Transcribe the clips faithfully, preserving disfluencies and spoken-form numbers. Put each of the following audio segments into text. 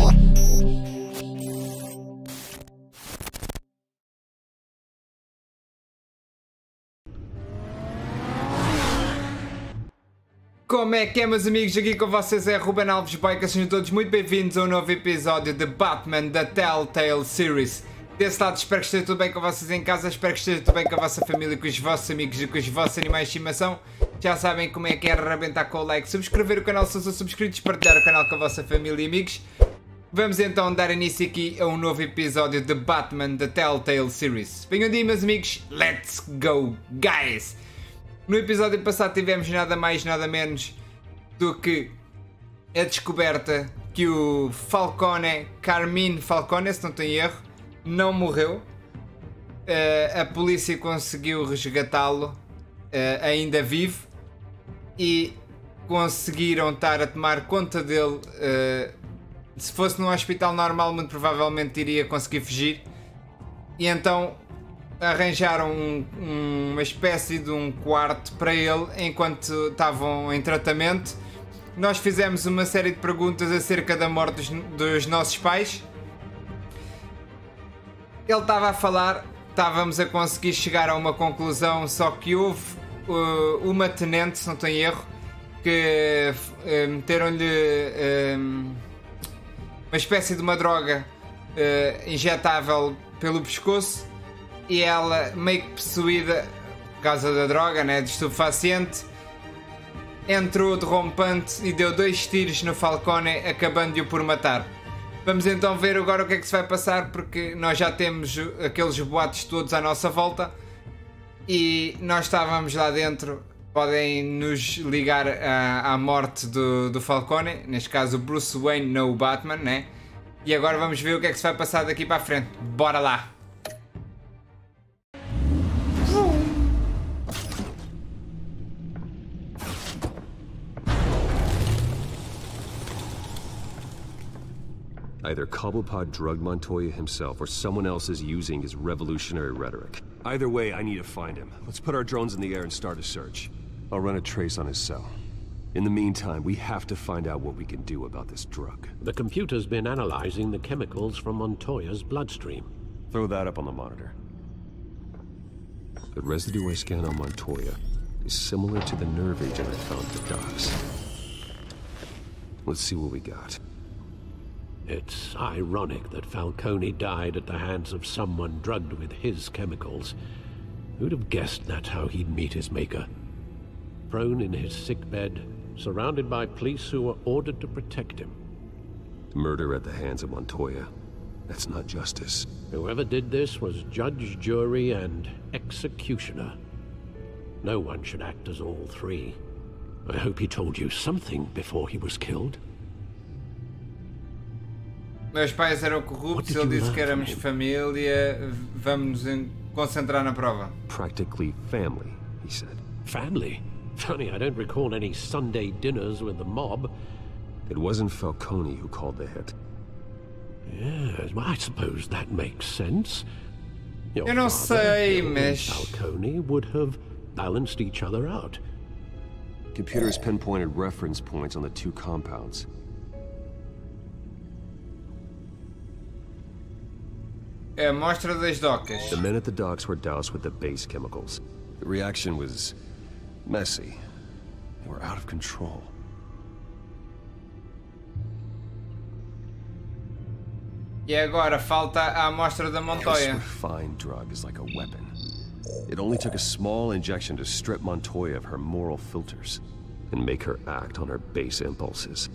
Como é que é, meus amigos? Aqui com vocês é Ruben Alves Boica, sejam todos muito bem-vindos a um novo episódio de Batman da Telltale Series. Desse lado, espero que esteja tudo bem com vocês em casa, espero que esteja tudo bem com a vossa família, com os vossos amigos e com os vossos animais de estimação. Já sabem como é que é, arrebentar com o like, subscrever o canal se não são subscritos, partilhar o canal com a vossa família e amigos. Vamos então dar início aqui a um novo episódio de Batman da Telltale Series. Venham de aí, meus amigos, let's go, guys! No episódio passado tivemos nada mais, nada menos do que a descoberta que o Falcone, Carmine Falcone, se não tenho erro, não morreu. Uh, a polícia conseguiu resgatá-lo, uh, ainda vivo, e conseguiram estar a tomar conta dele. Uh, se fosse num hospital normal, muito provavelmente iria conseguir fugir. E então arranjaram um, um, uma espécie de um quarto para ele enquanto estavam em tratamento. Nós fizemos uma série de perguntas acerca da morte dos, dos nossos pais. Ele estava a falar, estávamos a conseguir chegar a uma conclusão, só que houve uh, uma tenente, se não tenho erro, que uh, meteram-lhe uh, uma espécie de uma droga uh, injetável pelo pescoço. E ela, meio que possuída por causa da droga, né, de estupefaciente, entrou derrompante e deu dois tiros no Falcone, acabando-o por matar. Vamos então ver agora o que é que se vai passar, porque nós já temos aqueles boatos todos à nossa volta e nós estávamos lá dentro. Podem nos ligar à, à morte do, do Falcone, neste caso Bruce Wayne, não o Batman, né? E agora vamos ver o que é que se vai passar daqui para a frente. Bora lá! Either Cobblepot drugged Montoya himself or someone else is using his revolutionary rhetoric. Either way, I need to find him. Let's put our drones in the air and start a search. I'll run a trace on his cell. In the meantime, we have to find out what we can do about this drug. The computer's been analyzing the chemicals from Montoya's bloodstream. Throw that up on the monitor. The residue I scanned on Montoya is similar to the nerve agent I found at the docks. Let's see what we got. It's ironic that Falcone died at the hands of someone drugged with his chemicals. Who'd have guessed that's how he'd meet his maker? Prone in his sickbed, surrounded by police who were ordered to protect him. Murder at the hands of Montoya. That's not justice. Whoever did this was judge, jury, and executioner. No one should act as all three. I hope he told you something before he was killed. Meus pais eram corruptos, ele disse que éramos família, vamos nos concentrar na prova. Practically family, he said. Family? Funny, I don't recall any Sunday dinners with the mob. It wasn't Falcone who called the hit. Yes, well, I suppose that makes sense. Your Eu não sei, father, mas Falcone would have balanced each other out. Computers pinpointed reference points on the two compounds. É a mostra das docas. The men at the docks were doused with the base chemicals. The reaction was messy. They were out of control. E agora falta a amostra da Montoya. This refined drug is like a weapon. It only took a small injection to strip Montoya of her moral filters and make her act on her base impulses.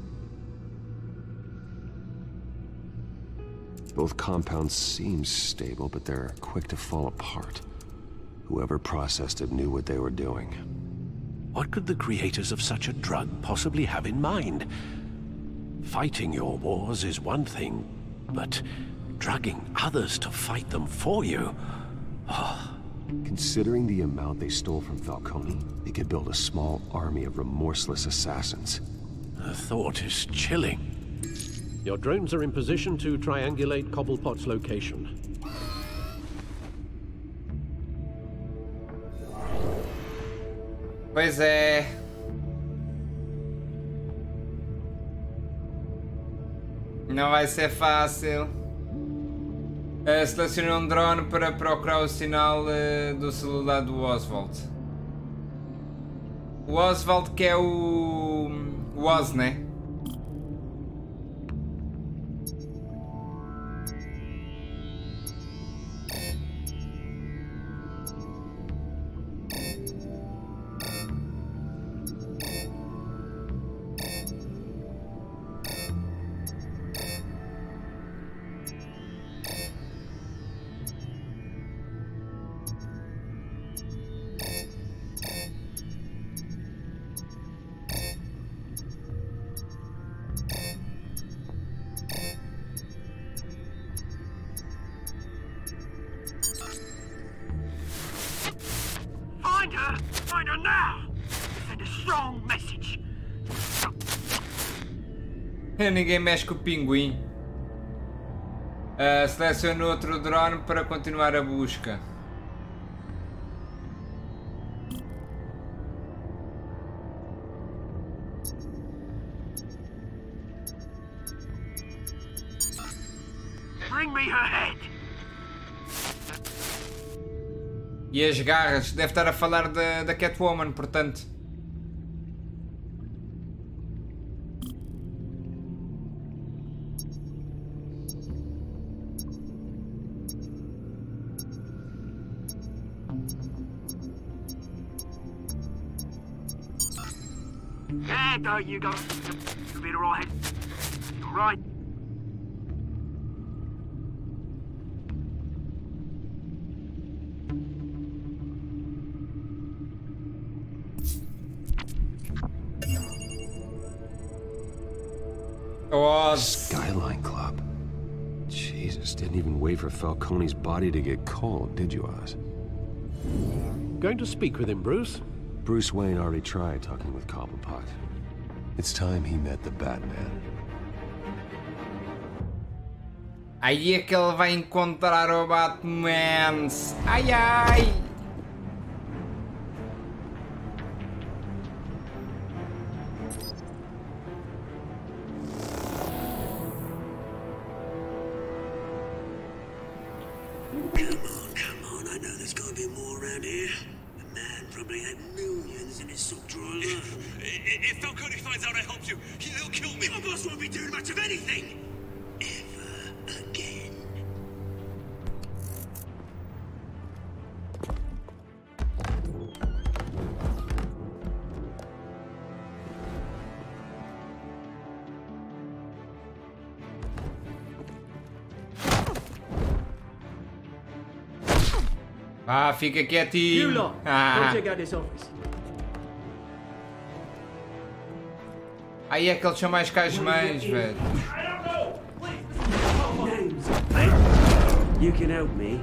Both compounds seem stable, but they're quick to fall apart. Whoever processed it knew what they were doing. What could the creators of such a drug possibly have in mind? Fighting your wars is one thing, but drugging others to fight them for you? Oh. Considering the amount they stole from Falcone, they could build a small army of remorseless assassins. The thought is chilling. Your drones are in position to triangulate Cobblepot's location. Pois é. Não vai ser fácil. Uh, selecione um drone para procurar o sinal uh, do celular do Oswald. O Oswald que é o... o Oz, né? Find her! Find her now! Send a strong message. Ninguém mexe com o pinguim. Uh, selecione outro drone para continuar a busca. Bring me her head. E as garras, deve estar a falar da, da Catwoman, portanto. Yeah, there you go. You'll be all right. All right. Oz. Skyline Club. Jesus, didn't even wait for Falcone's body to get cold, did you, Oz? Going to speak with him, Bruce? Bruce Wayne already tried talking with Cobblepot. It's time he met the Batman. Aí é que ele vai encontrar o Batman. Ai ai! If Falcone finds out I helped you, he'll kill me. My boss won't be doing much of anything. Ever again. Ah, fica quietinho. You lot, Ah. go check out this office. Aí é que eles são mais casmães, velho. Names. You can help me.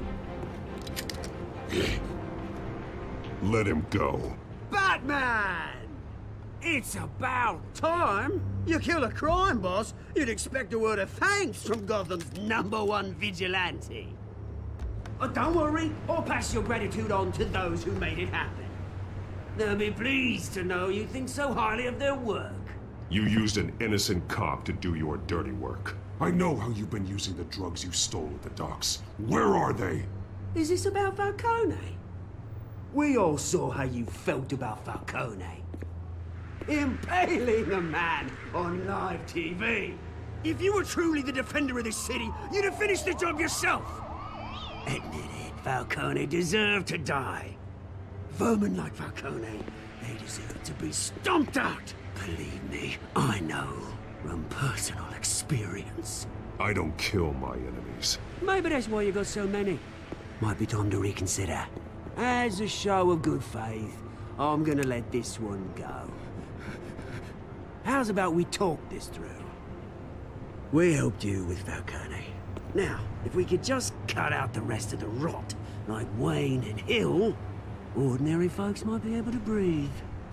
Let him go. Batman! It's about time. You kill a crime boss, you'd expect a word of thanks from Gotham's number one vigilante. Oh, don't worry, I'll pass your gratitude on to those who made it happen. They'll be pleased to know you think so highly of their work. You used an innocent cop to do your dirty work. I know how you've been using the drugs you stole at the docks. Where are they? Is this about Falcone? We all saw how you felt about Falcone. Impaling a man on live T V. If you were truly the defender of this city, you'd have finished the job yourself. Admit it, Falcone deserved to die. Vermin like Falcone, they deserve to be stomped out. Believe me, I know from personal experience. I don't kill my enemies. Maybe that's why you got so many. Might be time to reconsider. As a show of good faith, I'm gonna let this one go. How's about we talk this through? We helped you with Falcone. Now, if we could just cut out the rest of the rot, like Wayne and Hill, ordinary folks might be able to breathe.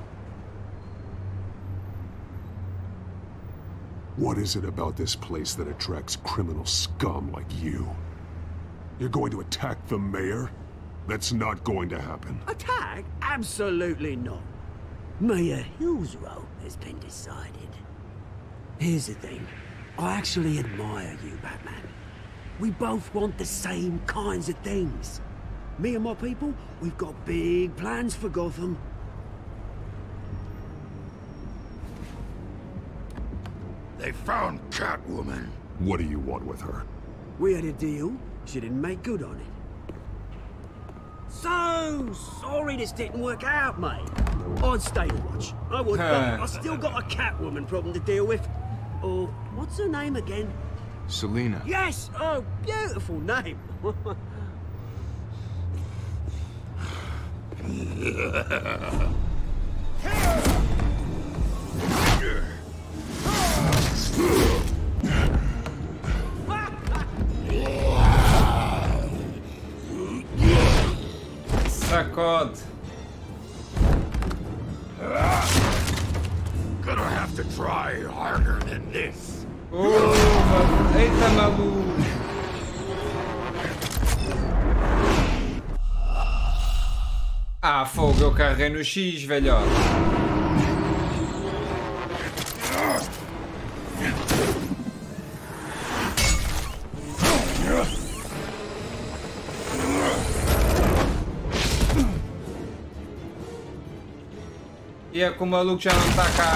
What is it about this place that attracts criminal scum like you? You're going to attack the mayor? That's not going to happen. Attack? Absolutely not. Mayor Hill's role has been decided. Here's the thing. I actually admire you, Batman. We both want the same kinds of things. Me and my people, we've got big plans for Gotham. They found Catwoman. What do you want with her? We had a deal. She didn't make good on it. So sorry this didn't work out, mate. I'd stay to watch. I would, but I still got a Catwoman problem to deal with. Oh, what's her name again? Selina. Yes! Oh, beautiful name. Sacode. Gonna have to try harder than this. Oh, eita maluco. Ah, fogo, eu carreguei no X, velhote. E é que o maluco já não está cá.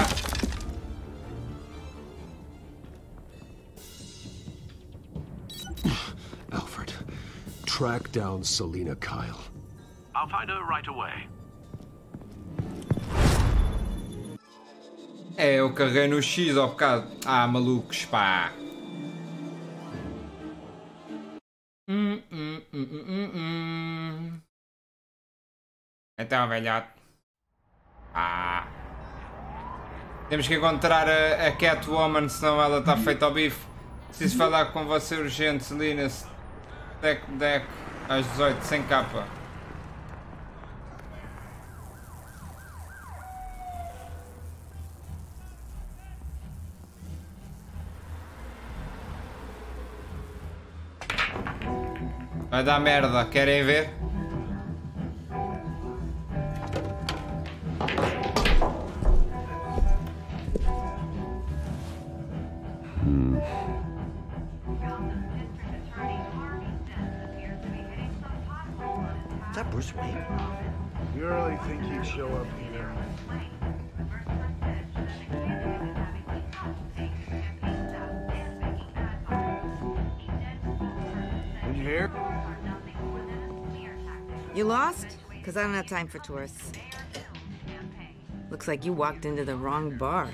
Alfred, track down Selina Kyle. I'll find her right away. É, eu carreguei no X ao bocado. Ah, malucos, pá. Hum, hum, hum, hum, hum. Então, velhote. Ah. Temos que encontrar a, a Catwoman, senão ela está feita ao bife. Preciso falar com você urgente, Selina. Deco, deco, às dezoito, sem capa. Vai dar merda, querem ver? Hmm. Is that Bruce Wayne? You really think he'd show up here? In here? You lost? Because I don't have time for tourists. Looks like you walked into the wrong bar.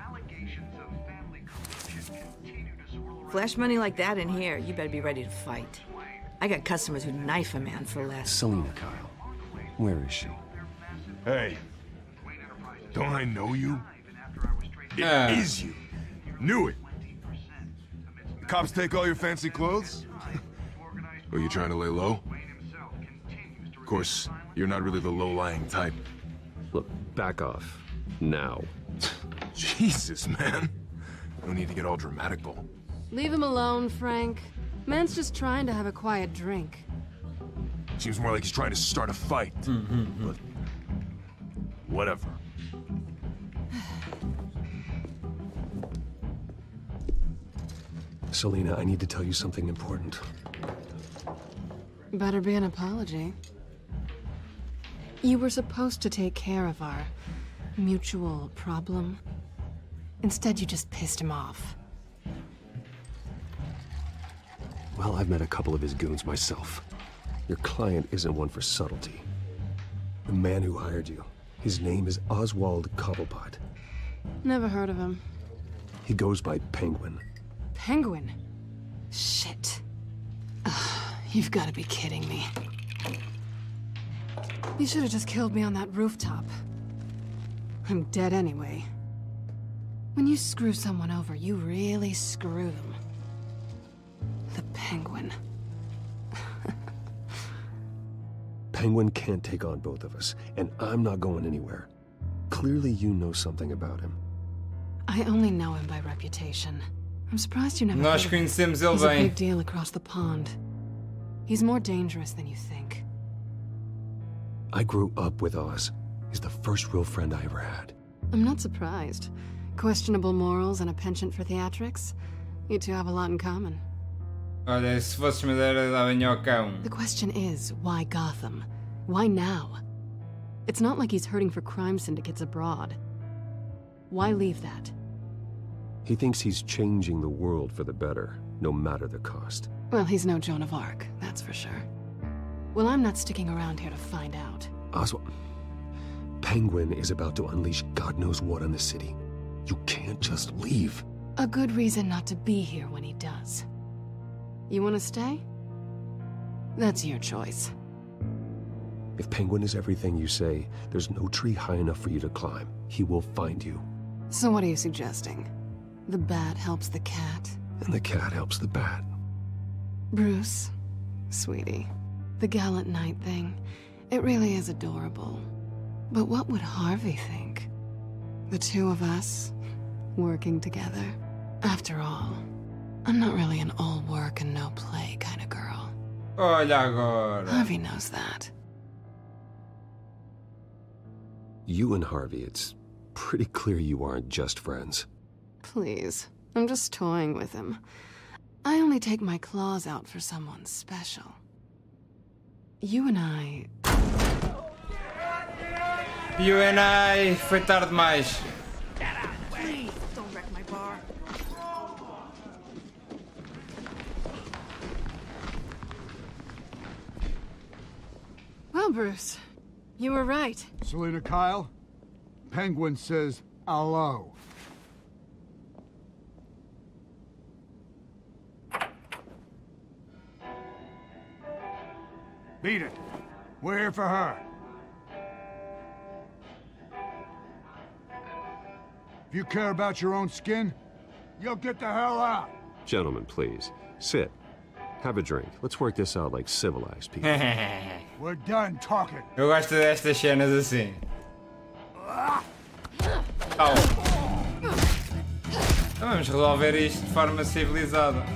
Flash money like that in here, you better be ready to fight. I got customers who'd knife a man for less. Selina Kyle. Where is she? Hey. Don't I know you? It Uh. is you. Knew it. The cops take all your fancy clothes? Are you trying to lay low? Of course, you're not really the low-lying type. Look, back off. Now. Jesus, man. No need to get all dramatical. Leave him alone, Frank. Man's just trying to have a quiet drink. Seems more like he's trying to start a fight. But whatever. Selina, I need to tell you something important. Better be an apology. You were supposed to take care of our mutual problem. Instead, you just pissed him off. Well, I've met a couple of his goons myself. Your client isn't one for subtlety. The man who hired you, his name is Oswald Cobblepot. Never heard of him. He goes by Penguin. Penguin? Shit. Ugh, you've got to be kidding me. You should have just killed me on that rooftop. I'm dead anyway. When you screw someone over, you really screw them. The Penguin. Penguin can't take on both of us, and I'm not going anywhere. Clearly you know something about him. I only know him by reputation. I'm surprised you never Nós heard of him. conhecemos ele He's a bem. big deal across the pond. He's more dangerous than you think. I grew up with Oz. He's the first real friend I ever had. I'm not surprised. Questionable morals and a penchant for theatrics. You two have a lot in common. Olha, se fosses madeira dava-me ao cão. The question is, why Gotham? Why now? It's not like he's hurting for crime syndicates abroad. Why leave that? He thinks he's changing the world for the better, no matter the cost. Well, he's no Joan of Arc, that's for sure. Well, I'm not sticking around here to find out. Oswald, Penguin is about to unleash God knows what on the city. You can't just leave. A good reason not to be here when he does. You want to stay? That's your choice. If Penguin is everything you say, there's no tree high enough for you to climb. He will find you. So what are you suggesting? The bat helps the cat? And the cat helps the bat. Bruce, sweetie, the gallant knight thing, it really is adorable. But what would Harvey think? The two of us, working together? After all, I'm not really an all work and no play kind of girl. Olha agora. Harvey knows that. You and Harvey, it's pretty clear you aren't just friends. Please, I'm just toying with him. I only take my claws out for someone special. You and I... You and I... Foi tarde demais. Please, don't wreck my bar. Well, Bruce, you were right. Selina Kyle, Penguin says hello. Beat it. We're here for her. If you care about your own skin, you'll get the hell out. Gentlemen, please, sit. Have a drink. Let's work this out like civilized people. We're done talking. Eu gosto destas cenas assim. Oh. Vamos resolver isto de forma civilizada.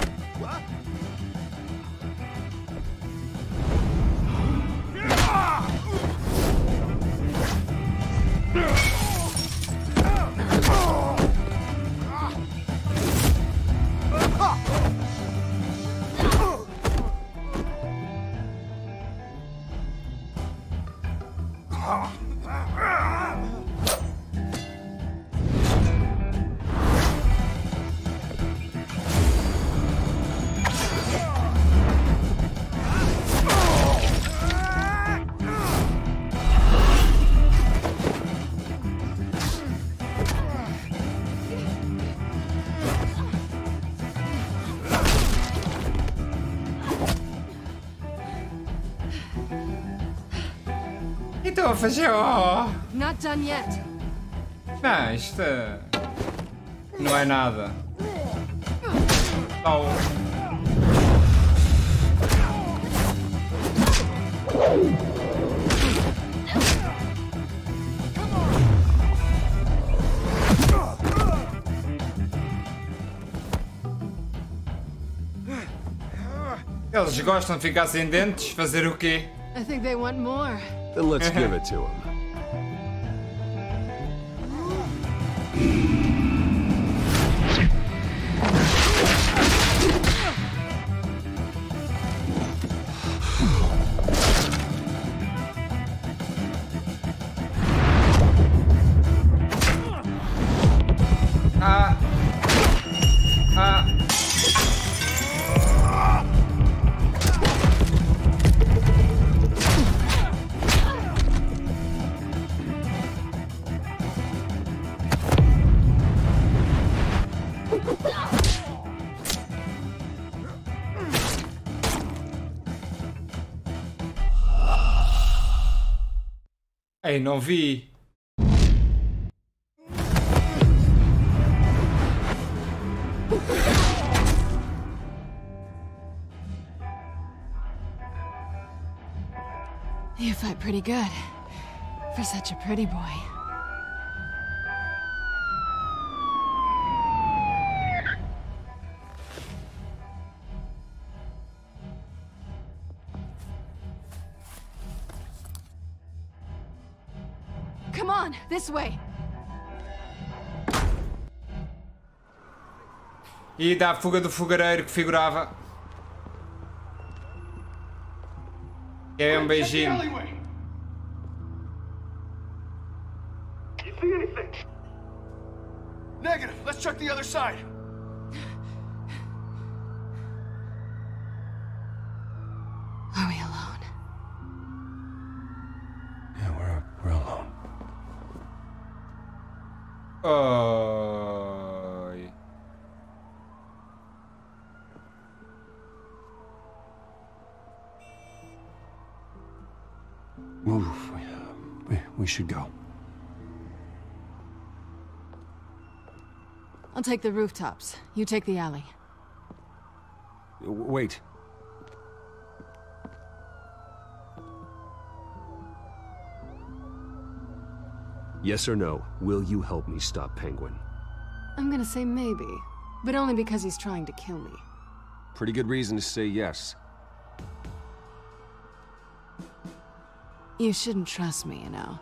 Então, fazer oh. Not done yet. Não, isto não é nada. Oh. Eles gostam de ficar sem dentes, fazer o quê? I think they want more. Then let's give it to him. Ah. Ah. Ei, não vi. You fight pretty good. For such a pretty boy. Come on, this way. E da fuga do fogareiro que figurava. É um beijinho. Negative. Let's check the other side. Are we alone? Yeah, we're we're alone. Oi. Move. We, we, we should go. I'll take the rooftops. You take the alley. W- Wait. Yes or no, will you help me stop Penguin? I'm gonna say maybe, but only because he's trying to kill me. Pretty good reason to say yes. You shouldn't trust me, you know.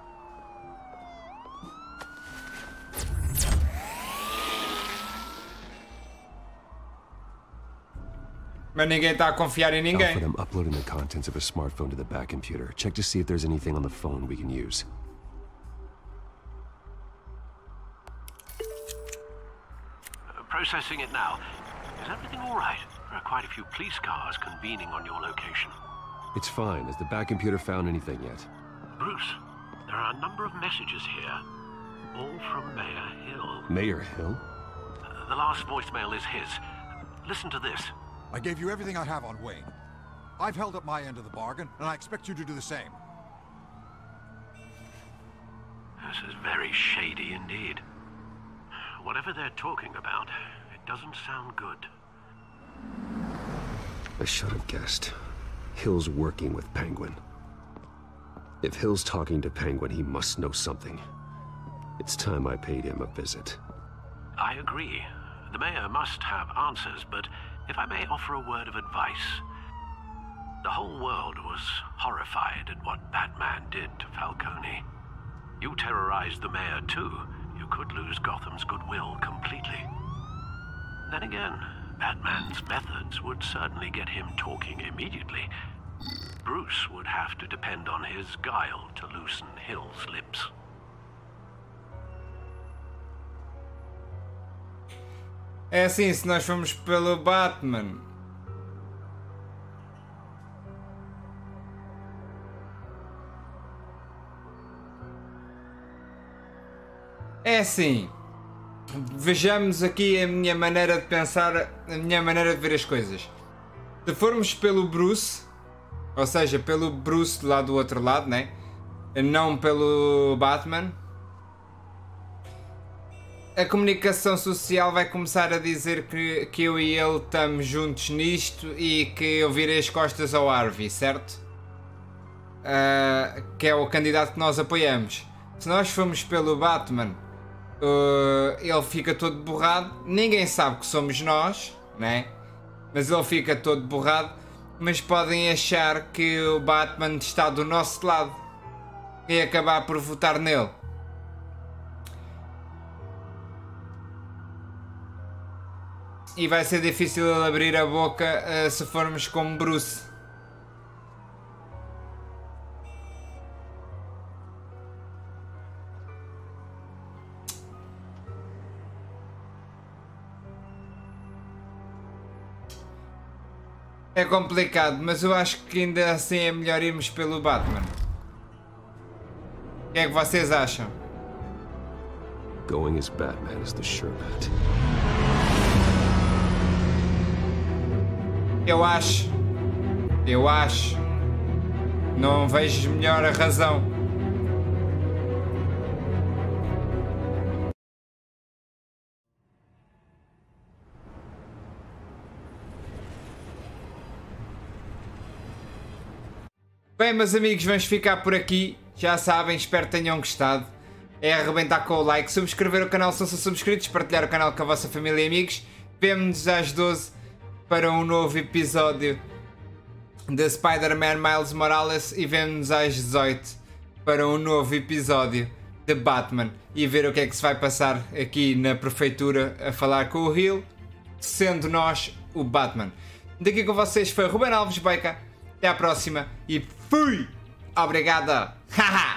Mas ninguém está a confiar em ninguém. Alfred, I'm uploading the contents of a smartphone to the back computer. Check to see if there's anything on the phone we can use. Uh, processing it now. Is everything all right? There are quite a few police cars convening on your location. It's fine. Has the back computer found anything yet? Bruce, there are a number of messages here. All from Mayor Hill. Mayor Hill? Uh, the last voicemail is his. Listen to this. I gave you everything I have on Wayne. I've held up my end of the bargain, and I expect you to do the same. This is very shady indeed. Whatever they're talking about, it doesn't sound good. I should have guessed. Hill's working with Penguin. If Hill's talking to Penguin, he must know something. It's time I paid him a visit. I agree. The mayor must have answers, but if I may offer a word of advice. The whole world was horrified at what Batman did to Falcone. You terrorized the mayor too. You could lose Gotham's goodwill completely. Then again, Batman's methods would certainly get him talking immediately. Bruce would have to depend on his guile to loosen Hill's lips. É assim, se nós formos pelo Batman. É assim. Vejamos aqui a minha maneira de pensar, a minha maneira de ver as coisas. Se formos pelo Bruce, ou seja, pelo Bruce lá do outro lado, né? Não pelo Batman. A comunicação social vai começar a dizer que, que eu e ele estamos juntos nisto e que eu virei as costas ao Harvey, certo? Uh, que é o candidato que nós apoiamos. Se nós formos pelo Batman, uh, ele fica todo borrado. Ninguém sabe que somos nós, né? Mas ele fica todo borrado. Mas podem achar que o Batman está do nosso lado e acabar por votar nele. E vai ser difícil ele abrir a boca uh, se formos como Bruce. É complicado, mas eu acho que ainda assim é melhor irmos pelo Batman. O que é que vocês acham? Going as Batman is the sure bet. Eu acho. Eu acho. Não vejo melhor a razão. Bem, meus amigos, vamos ficar por aqui. Já sabem, espero que tenham gostado. É arrebentar com o like, subscrever o canal se não são subscritos, partilhar o canal com a vossa família e amigos. Vemo-nos às doze para um novo episódio de Spider-Man Miles Morales e vemo-nos às dezoito para um novo episódio de Batman e ver o que é que se vai passar aqui na prefeitura a falar com o Hill sendo nós o Batman. Daqui com vocês foi Ruben Alves Baica. Até à próxima e fui! Obrigada! Haha!